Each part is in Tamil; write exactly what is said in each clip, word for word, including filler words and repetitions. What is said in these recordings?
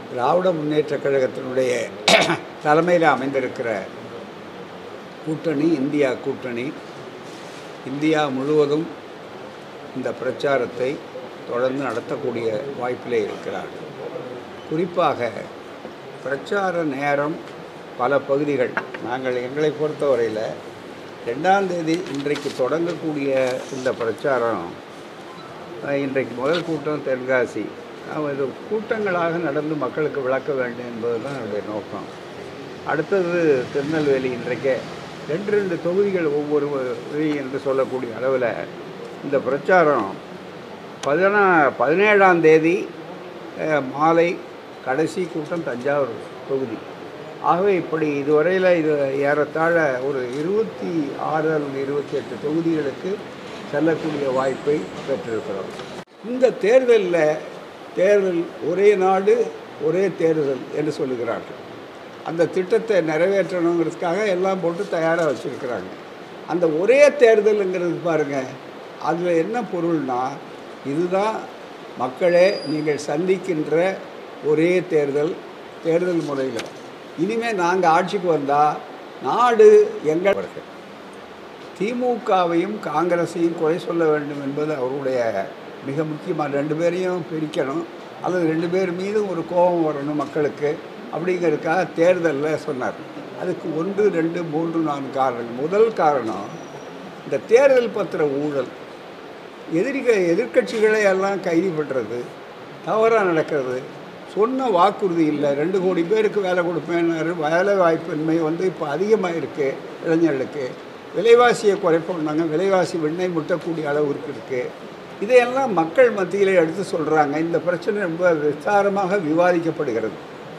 திராவிட முன்னேற்றக் கழகத்தினுடைய தலைமையில் அமைந்திருக்கிற கூட்டணி இந்தியா கூட்டணி இந்தியா முழுவதும் இந்த பிரச்சாரத்தை தொடர்ந்து நடத்தக்கூடிய வாய்ப்பிலே இருக்கிறார்கள். குறிப்பாக பிரச்சார நேரம் பல பகுதிகள் நாங்கள் எங்களை பொறுத்தவரையில் ரெண்டாம் தேதி இன்றைக்கு தொடங்கக்கூடிய இந்த பிரச்சாரம் இன்றைக்கு முதல் கூட்டம் தென்காசி இது கூட்டங்களாக நடந்து மக்களுக்கு விளக்க வேண்டும் என்பது தான் என்னுடைய நோக்கம். அடுத்தது திருநெல்வேலி இன்றைக்கே ரெண்டு ரெண்டு தொகுதிகள் ஒவ்வொரு என்று சொல்லக்கூடிய அளவில் இந்த பிரச்சாரம் பதினா பதினேழாம் தேதி மாலை கடைசி கூட்டம் தஞ்சாவூர் தொகுதி. ஆகவே இப்படி இதுவரையில் இது ஏறத்தாழ ஒரு இருபத்தி ஆறு அல்லது இருபத்தி எட்டு தொகுதிகளுக்கு செல்லக்கூடிய வாய்ப்பை பெற்றிருக்கிறோம். இந்த தேர்தலில் தேர்தல் ஒரே நாடு ஒரே தேர்தல் என்று சொல்லுகிறார்கள். அந்த திட்டத்தை நிறைவேற்றணுங்கிறதுக்காக எல்லாம் போட்டு தயாராக வச்சுருக்கிறாங்க. அந்த ஒரே தேர்தலுங்கிறது பாருங்கள், அதில் என்ன பொருள்னா இதுதான் மக்களே நீங்கள் சந்திக்கின்ற ஒரே தேர்தல் தேர்தல் முறையில். இனிமேல் நாங்கள் ஆட்சிக்கு வந்தால் நாடு எங்கள் திமுகவையும் காங்கிரஸையும் குறை சொல்ல வேண்டும் என்பது அவருடைய மிக முக்கியமாக. ரெண்டு பேரையும் பிரிக்கணும் அல்லது ரெண்டு பேர் மீதும் ஒரு கோபம் வரணும் மக்களுக்கு அப்படிங்கிறதுக்காக தேர்தலில் சொன்னார். அதுக்கு ஒன்று ரெண்டு மூன்று நான்கு காரணங்கள். முதல் காரணம் இந்த தேர்தல் பத்திர ஊழல். எதிரிக எதிர்கட்சிகளை எல்லாம் கைது பண்ணுறது, தவறாக நடக்கிறது, சொன்ன வாக்குறுதி இல்லை. ரெண்டு கோடி பேருக்கு வேலை கொடுப்பேன்னாரு. வேலை வாய்ப்பின்மை வந்து இப்போ அதிகமாக இருக்குது இளைஞர்களுக்கு. விலைவாசியை குறைப்போம்னாங்க, விலைவாசி விண்ணை முட்டக்கூடிய அளவுக்கு இருக்குது. இதையெல்லாம் மக்கள் மத்தியில் எடுத்து சொல்கிறாங்க. இந்த பிரச்சனை ரொம்ப விசாரமாக விவாதிக்கப்படுகிறது.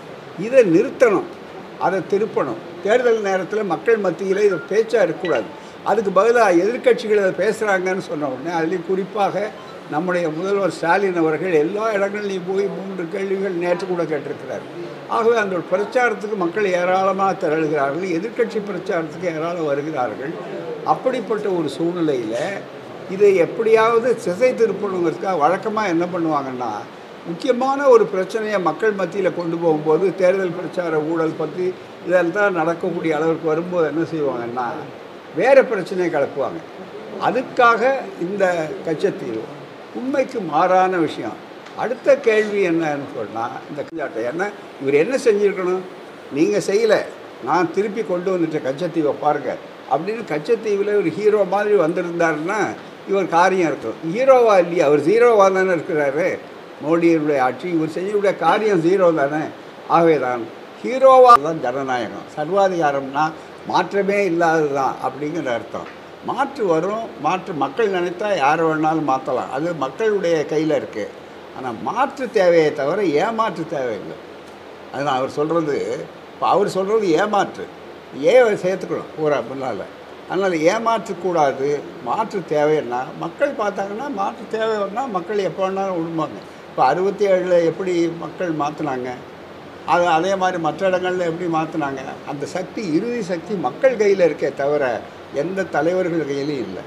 இதை நிறுத்தணும், அதை திருப்பணும். தேர்தல் நேரத்தில் மக்கள் மத்தியில் இதை பேச்சாக இருக்கக்கூடாது. அதுக்கு பதிலாக எதிர்கட்சிகள் அதை பேசுகிறாங்கன்னு சொன்ன உடனே அதுலேயும் குறிப்பாக நம்முடைய முதல்வர் ஸ்டாலின் அவர்கள் எல்லா இடங்கள்லையும் போய் மூன்று கேள்விகள் நேற்று கூட கேட்டிருக்கிறார். ஆகவே அந்த பிரச்சாரத்துக்கு மக்கள் ஏராளமாக திரளுகிறார்கள், எதிர்கட்சி பிரச்சாரத்துக்கு ஏராளம் வருகிறார்கள். அப்படிப்பட்ட ஒரு சூழ்நிலையில் இதை எப்படியாவது திசை திருப்பணுங்கிறதுக்காக வழக்கமாக என்ன பண்ணுவாங்கன்னா, முக்கியமான ஒரு பிரச்சனையை மக்கள் மத்தியில் கொண்டு போகும்போது தேர்தல் பிரச்சார ஊழல் பற்றி இதெல்லாம் நடக்கக்கூடிய அளவுக்கு வரும்போது என்ன செய்வாங்கன்னா வேறு பிரச்சனையை கிளப்புவாங்க. அதுக்காக இந்த கச்சத்தீவு உண்மைக்கு மாறான விஷயம். அடுத்த கேள்வி என்னன்னு சொன்னால், இந்த கஞ்சாட்டை என்ன இவர் என்ன செஞ்சுருக்கணும், நீங்கள் செய்யலை, நான் திருப்பி கொண்டு வந்துட்டேன் கச்சத்தீவை பாருங்கள் அப்படின்னு கச்சத்தீவில் ஒரு ஹீரோ மாதிரி வந்திருந்தாருன்னா இவர் காரியம் இருக்கும். ஹீரோவா இல்லையா, அவர் ஜீரோவாக தானே இருக்கிறாரு. மோடியினுடைய ஆட்சி இவர் செய்யக்கூடிய காரியம் ஜீரோ தானே. ஆகவே தான் ஹீரோவாக தான் ஜனநாயகம். சர்வாதிகாரம்னா மாற்றமே இல்லாதது தான் அப்படிங்கிற அர்த்தம். மாற்று வரும், மாற்று மக்கள் நினைத்தா யாரை வேணாலும் மாற்றலாம், அது மக்களுடைய கையில் இருக்குது. ஆனால் மாற்று தேவையை தவிர ஏமாற்று தேவையில்லை. அதுதான் அவர் சொல்கிறது. இப்போ அவர் சொல்கிறது ஏமாற்று, ஏ சேர்த்துக்கணும் பூரா முன்னால். அதனால் ஏமாற்றக்கூடாது. மாற்று தேவைன்னா மக்கள் பார்த்தாங்கன்னா மாற்று தேவைன்னா மக்கள் எப்போ வேணாலும் விடுவாங்க. இப்போ அறுபத்தி ஏழில் எப்படி மக்கள் மாற்றினாங்க, அது அதே மாதிரி மற்ற இடங்களில் எப்படி மாற்றினாங்க. அந்த சக்தி, இறுதி சக்தி மக்கள் கையில் இருக்கே தவிர எந்த தலைவர்கள் கையிலையும் இல்லை.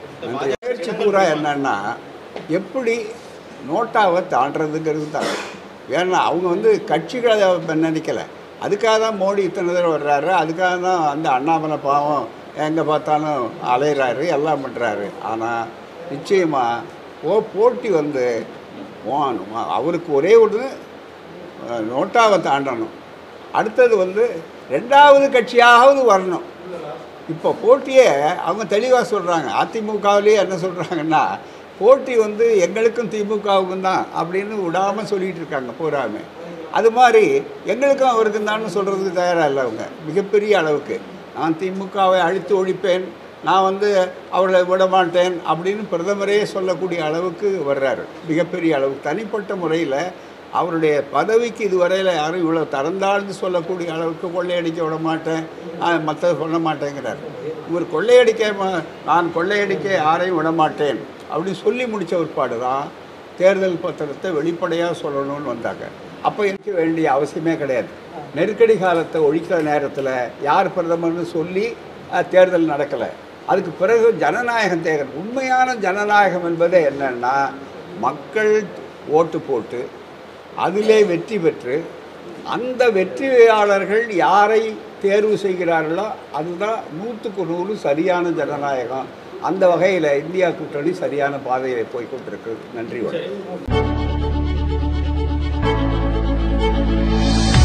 முயற்சி பூரா என்னன்னா எப்படி நோட்டாவை தாண்டதுங்கிறது தான். ஏன்னா அவங்க வந்து கட்சிகளை நினைக்கலை. அதுக்காக தான் மோடி இத்தனை தடவை வர்றாரு. அதுக்காக தான் அந்த அண்ணாமலை பாவம் எங்கே பார்த்தாலும் அலைகிறாரு, எல்லாம் பண்ணுறாரு. ஆனால் நிச்சயமாக ஓ போட்டி வந்து அவருக்கு ஒரே ஒன்று நோட்டாவை தாண்டணும். அடுத்தது வந்து ரெண்டாவது கட்சியாவது வரணும். இப்போ போட்டியே அவங்க தெளிவாக சொல்கிறாங்க. அதிமுகவிலேயே என்ன சொல்கிறாங்கன்னா போட்டி வந்து எங்களுக்கும் திமுகவுக்கும் தான் அப்படின்னு விடாமல் சொல்லிகிட்டு இருக்காங்க பூராமே. அது மாதிரி எங்களுக்கும் அவருக்கும் தான் சொல்கிறதுக்கு தயாராக இல்லை அவங்க. மிகப்பெரிய அளவுக்கு நான் திமுகவை அழித்து ஒழிப்பேன், நான் வந்து அவளை விட மாட்டேன் அப்படின்னு பிரதமரே சொல்லக்கூடிய அளவுக்கு வர்றாரு. மிகப்பெரிய அளவுக்கு தனிப்பட்ட முறையில் அவருடைய பதவிக்கு இதுவரையில் யாரும் இவ்வளோ தரந்தாழ்ந்து சொல்லக்கூடிய அளவுக்கு கொள்ளையடிக்க விட மாட்டேன், மற்ற சொல்ல மாட்டேங்கிறார். இவர் கொள்ளையடிக்க நான் கொள்ளையடிக்க யாரையும் விட மாட்டேன் அப்படின்னு சொல்லி முடித்த ஒருபாடு தான் தேர்தல் பத்திரத்தை வெளிப்படையாக சொல்லணும்னு வந்தாங்க. அப்போ இருக்க வேண்டிய அவசியமே கிடையாது. நெருக்கடி காலத்தை ஒழிக்கிற நேரத்தில் யார் பிரதமர்னு சொல்லி தேர்தல் நடக்கலை. அதுக்கு பிறகு ஜனநாயகம் தேவை. உண்மையான ஜனநாயகம் என்பதே என்னன்னா மக்கள் ஓட்டு போட்டு அதிலே வெற்றி பெற்று அந்த வெற்றியாளர்கள் யாரை தேர்வு செய்கிறார்களோ அதுதான் நூற்றுக்கு நூறு சரியான ஜனநாயகம். அந்த வகையில் இந்தியா கூட்டணி சரியான பாதையில் போய்கொண்டிருக்கு. நன்றி வணக்கம்.